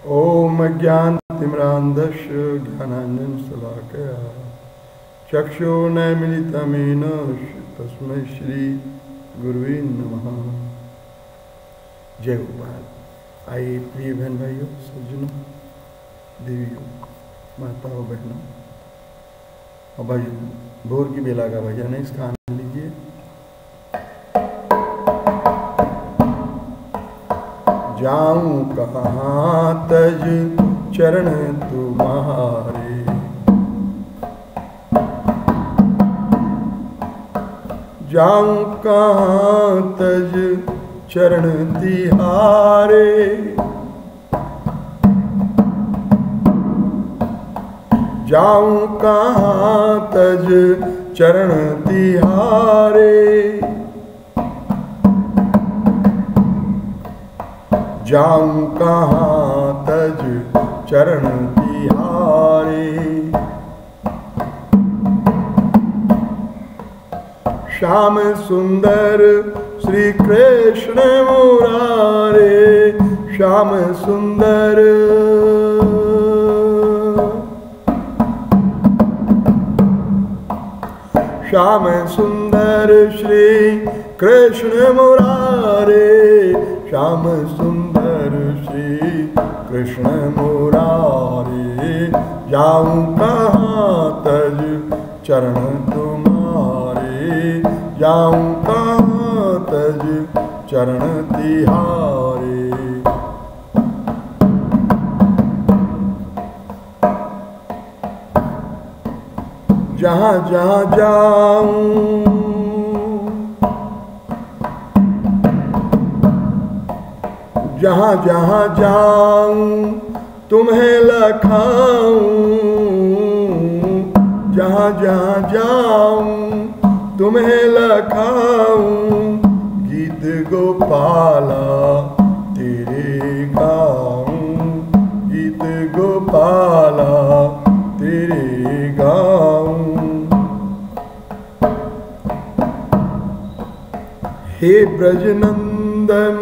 ओम ज्ञानतिमिरान्धस्य ज्ञानाञ्जनशलाकया चक्षुर्नमिलितं तस्मै श्री गुरुवे नमः। जय गोपाल। आइए प्रिय बहन भाइयों, सज्जनों, देवियों, माताओं, बहनों, और भजन भोर की बेला का भजन है, इसका आनंद लीजिए। जाऊं कहाँ तज चरण तुम्हारे, जाऊं कहाँ तज चरण तिहारे, जाऊं कहाँ तज चरण तिहारे, जाऊं कहाँ तज चरण तिहारे। श्याम सुंदर श्री कृष्ण मुरारे, श्याम सुंदर, श्याम सुंदर श्री कृष्ण मुरारे, श्याम सुंदर श्री कृष्ण मुरारे। जाऊं कहाँ तज चरण तुम्हारे, जाऊं कहाँ तज चरण तिहारे। जहाँ जहाँ जाऊं, जहाँ जहाँ जाऊं तुम्हें लखाऊं, जहाँ जहाँ जाऊं तुम्हें लखाऊं। गीत गोपाला तेरे गाऊं, गीत गोपाला तेरे गाऊं। हे ब्रजनंदन,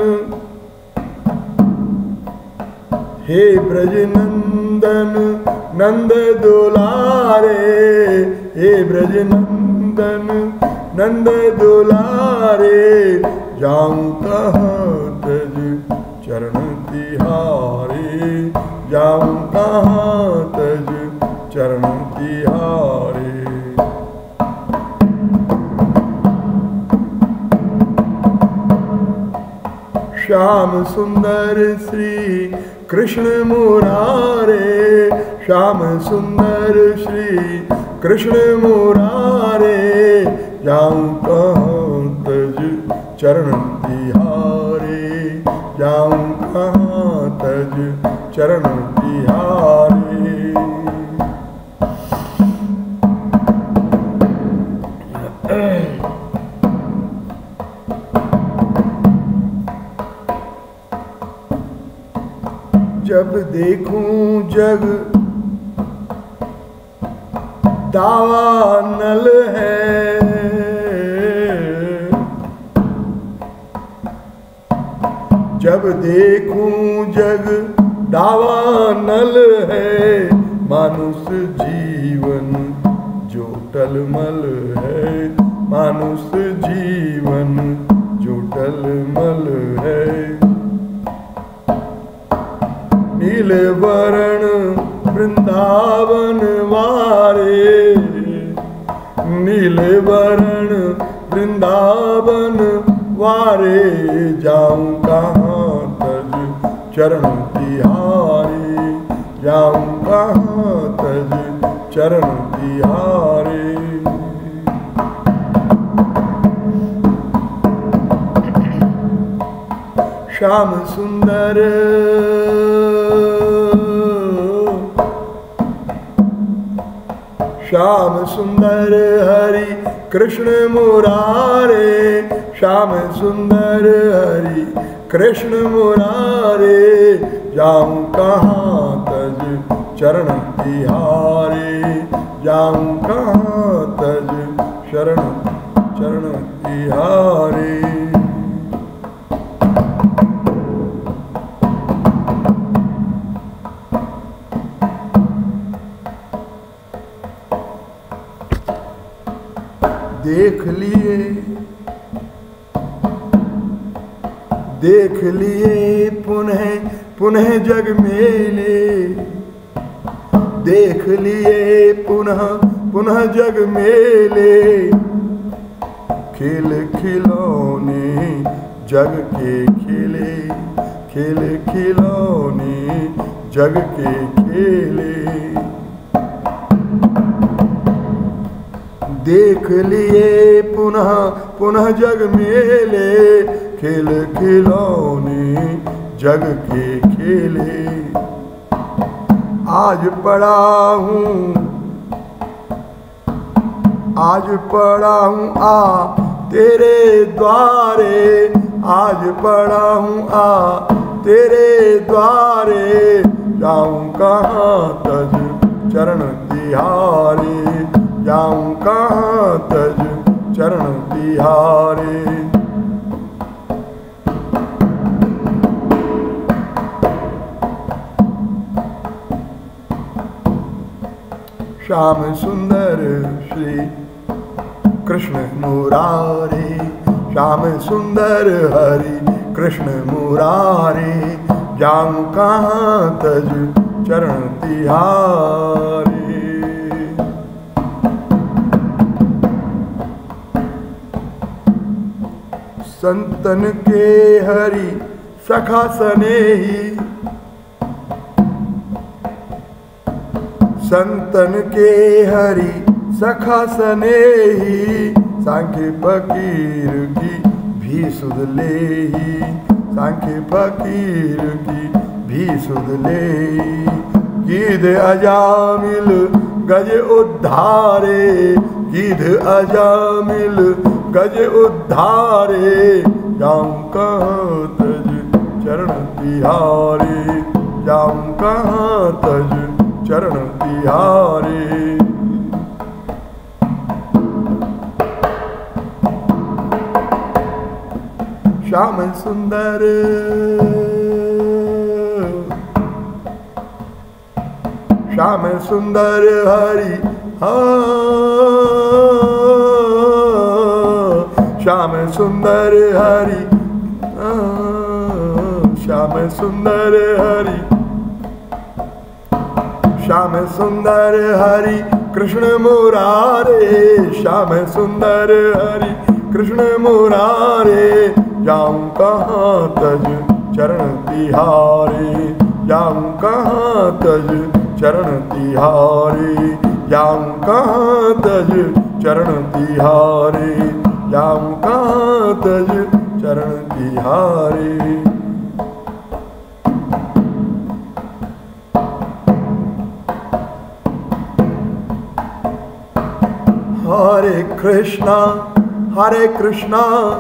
हे ब्रजनंदन नंद दुलारे, हे ब्रजनंदन नंद दुलारे। जाऊं कहाँ तज चरण तिहारे, जाऊं कहाँ तज चरण तिहारे। श्याम सुंदर श्री कृष्ण मुरारे, श्याम सुंदर श्री कृष्ण मुरारे। जाऊं कहाँ तज चरण तिहारे, जाऊं कहाँ तज चरण तिहारे। जब देखूं जग दावानल है, जब देखूं जग दावानल है। मानुष जीवन जो टलमल है, मानुष जीवन जो टलमल है। नील वरण वृंदावन वारे, नील वरण वृंदावन वारे। जाऊं कहाँ तज चरण तिहारे, जाऊं कहाँ तज चरण तिहारे। श्याम सुंदर, श्याम सुंदर हरि कृष्ण मुरारे, श्याम सुंदर हरि कृष्ण मुरारे। जाऊं कहाँ तज चरण तिहारे, जाऊं कहाँ तज चरण तिहारे। देख लिए पुनः पुनः जग मेले, देख लिए पुनः पुनः जग मेले, खेल खिलौने जग के खेले, खेल खिलौने जग के खेले। देख लिए पुनः पुनह जग मेले, खेल खिलौने जग के खेले। आज पड़ा हूँ आ तेरे द्वारे, आज पड़ा हूँ आ तेरे द्वारे, जाऊँ कहाँ तज चरण तिहारे, जाऊँ कहाँ तज चरण तिहारे। श्याम सुंदर श्री कृष्ण मुरारे, श्याम सुंदर हरि कृष्ण मुरारे, जाऊँ कहाँ तज चरण तिहारे। संतन के हरि सखा स्नेही, संतन के हरि सखा स्नेही, सांख्य फकीर की भी सुध लेही, सांख्य फकीर की भी सुध लेही। गीध अजामिल गज उद्धारे, गीध अजामिल गज उद्धारे, जाऊँ कहाँ तज चरण तिहारे, जाऊँ कहाँ तज चरण तिहारे। श्याम सुंदर श्याम सुंदर हरि श्याम सुंदर हरि, श्याम सुंदर हरि, श्याम सुंदर हरि कृष्ण मुरारे, श्याम सुंदर हरि कृष्ण मुरारे, जाऊँ कहाँ तज चरण तिहारे, जाऊँ कहाँ तज चरण तिहारे, जाऊँ कहाँ तज चरण तिहारे, जाऊँ कहाँ तज चरण तिहारे। हरे कृष्णा कृष्णा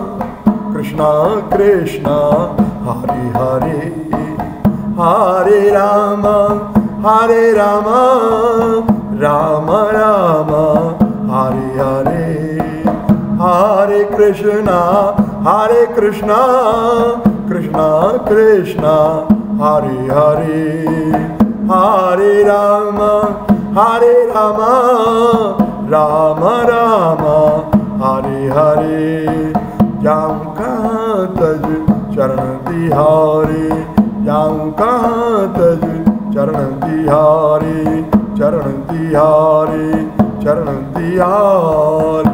कृष्णा हरे हरे, हरे राम राम राम हरे हरे, हरे कृष्णा कृष्णा कृष्णा हरे हरे, हरे राम राम राम हरे हरे, जाऊँ कहाँ तज चरण तिहारे, जाऊँ कहाँ तज चरण तिहारे, चरण तिहारे, चरण तिहारे।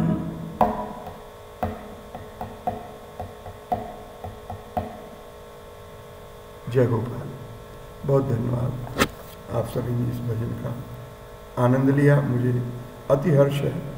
जय गोपाल। बहुत धन्यवाद, आप सभी ने इस भजन का आनंद लिया। मुझे अति हर्ष है